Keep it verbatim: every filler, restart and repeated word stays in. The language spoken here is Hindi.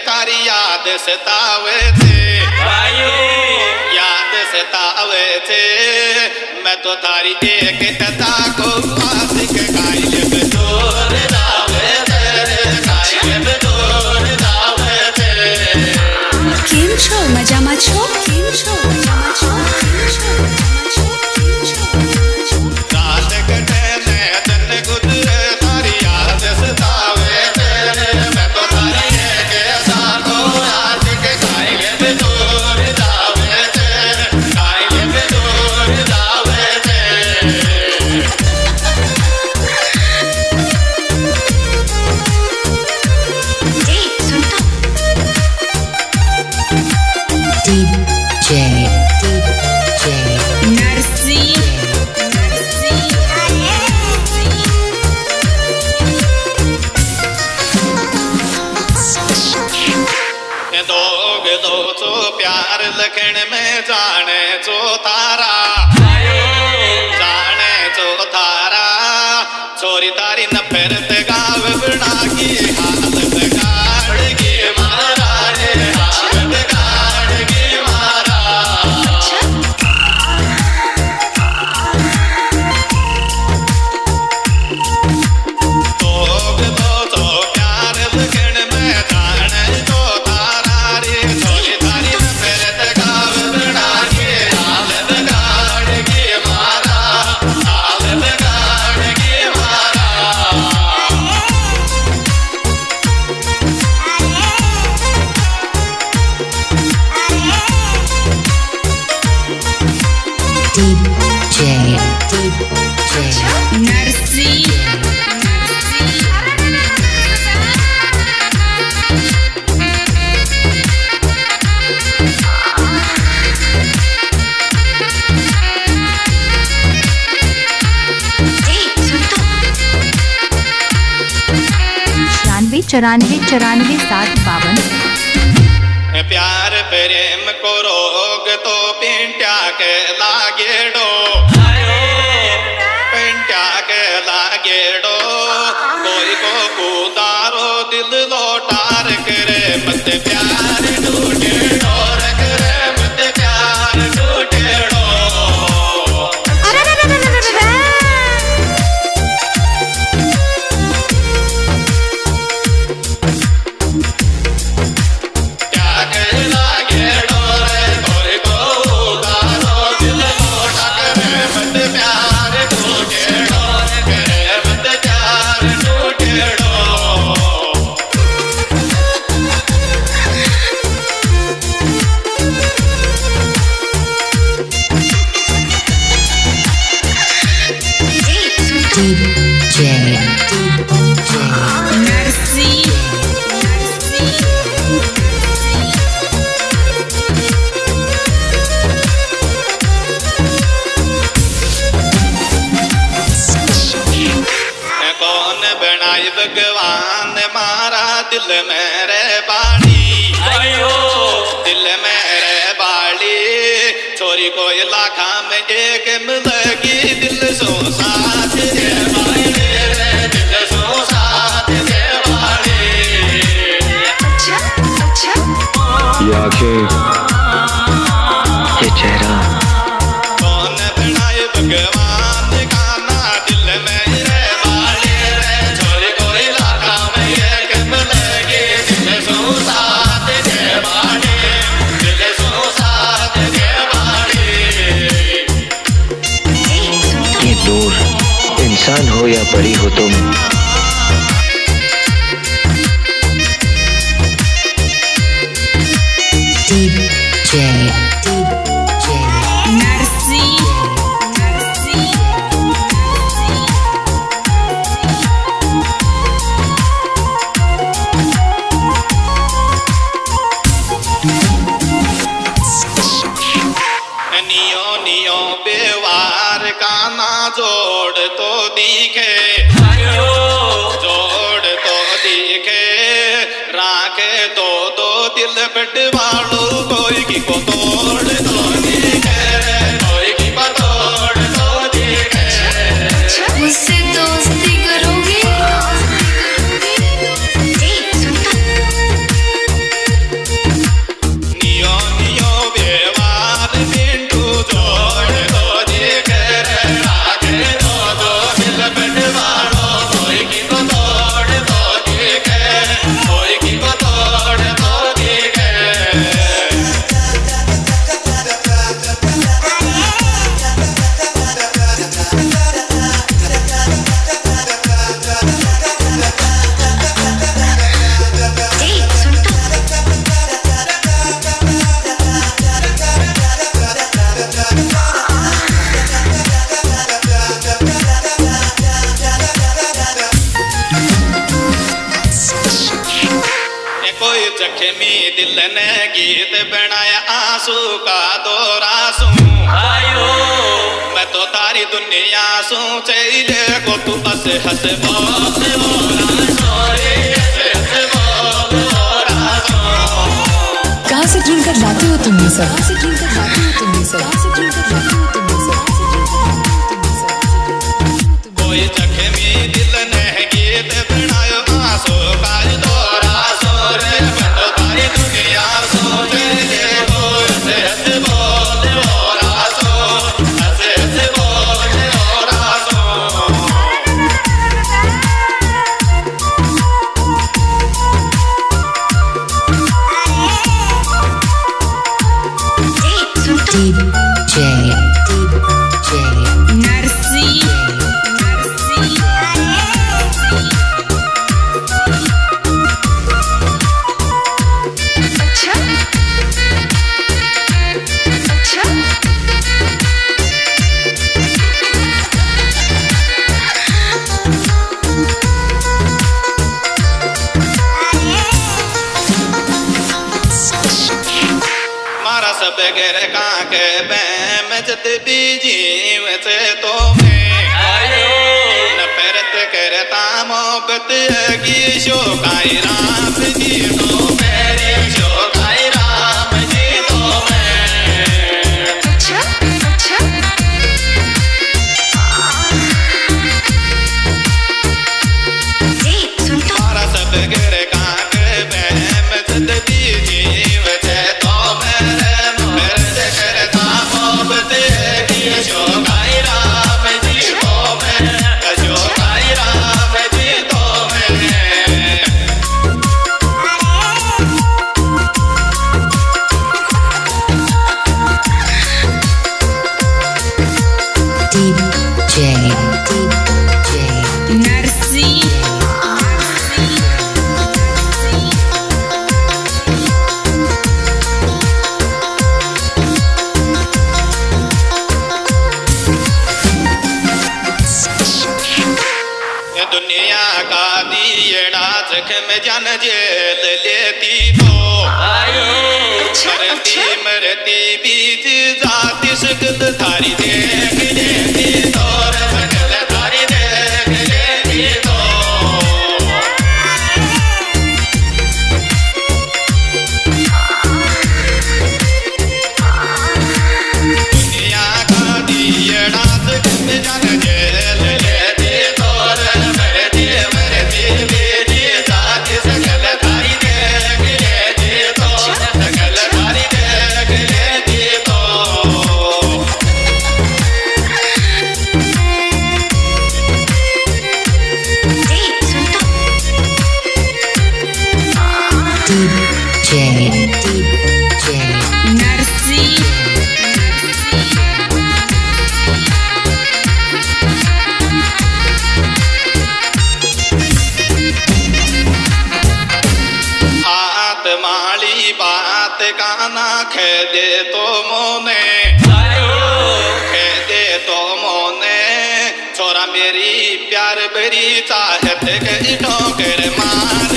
तारी याद सतावे थे, याद सतावे थे। मैं तो तारी एक कथा को आशिक कायल में दूर दावे थे, कायल में दूर दावे थे। केम छो मजामा छो, केम छो मजामा छो, केम छो मजामा छो, केम छो मजामा छो। रात कटे ने दिन गुजरे तारी याद सतावे थे। मैं तो तारी एक कथा को आशिक कायल में दूर दावे थे, कायल में दूर दावे थे। ए सुन तो डीजे डीजे नरसी नरसी दोग दो तो प्यार लखन में जाने चो तारा, जाने चो तारा। छोरी तारी नफरत गाव बना की हालत गाड़ की मारा रे, हालत गाड़ की मारा। दोग दो तो प्यार लखन में जाने चो तारा रे। छोरी तारी नफरत गाव बना की हालत गाड़ की मारा, हालत गाड़ की मारा। डीजे डीजे नरसी चौरानवे चौरानवे चौरानवे सात बावन। प्यार प्रेम को रोग तो पिंट्या के लागेडो, पिंट्या के लागेडो। कोई को उतारो दिल लोटार करे मत प्यार टूटेडो, करे मत प्यार टूटेडो। क्या के लागेडो रे, कोई को उतारो दिल लोटा करे मत प्यार टूटेडो, करे मत प्यार टूटेडो। डीजे डीजे नरसी कौन बनाई भगवान मारा दिल मेरे बाड़ी, दिल मेरे बाड़ी। छोरी को इलाका में एक मिलेगी दिल सो साथ दे बाड़ी रे, दिल सो साथ दे बाड़ी। अच्छा अच्छा ये आंखें, ये चेहरा, कौन बनाए भगवान का ना दिल मेरे बाड़ी रे। छोरी को इलाका में एक मिलेगी दिल सो साथ दे बाड़ी, दिल सो साथ दे बाड़ी। ये दूर इंसान हो या परी हो तुम, डीजे डीजे नरसी नरसी नियो नियो बेवार का ना जोड़ तो दिखे, जोड़ तो दिखे। राखे दो दो दिल बटवाड़ो, कोई की को तोड़ दो दिखे, कोई की को तोड़ दो दिखे। मुझसे दोस्ती करोगे? ए सुन तो में दिल ने गीत बनाया आंसू का दोरा सू आयो मैं तो तारी दुनिया सू चले को तू हंस हंस बोल कहाँ से ढूंढ कर लाते हो तुम ये सब? कहाँ से ढूंढ कर लाते हो तुम ये सब? कहाँ से ढूंढ कर लाते हो तुम ये सब? कोई जख्मी दिल ने गीत बनायो आंसू का दोरा सो रे मैं तो तारी दुनिया सो चले को हंस हंस बोल दोरा सो हंस हंस बोल दोरा सो D J D J Narsi अच्छा अच्छा मारा सब गर काके बैम जत बीजी वैसे तो मैं नफरत करता मोहब्बत की शोकाई राम जी तो मेरे शोकाई राम जी तो मैं अच्छा अच्छा जी सुन तो मारा सब गर काके बैम जत बीजी वैसे तो मेरे नफरत करता मोहब्बत की शोकाई राम जी तो मैं शोकाई राम जी तो मैं D J D J Narsi ये दुनिया का दियड़ा जख्म जन जेल लेती तो मरती मरती बीच जाति सकल थारी देख लेती तो सकल थारी देख लेती तो दुनिया का दियड़ा जख्म जन जेल लेती तो मरती मरती बीच जाति सकल थारी देख लेती तो सकल थारी देख लेती तो जी सुन तो D J D J Narsi हाथ माली बात गाना खे दे तो मोने खे दे तो मोने छोरा मेरी प्यार भरी चाहत के ठोकर मार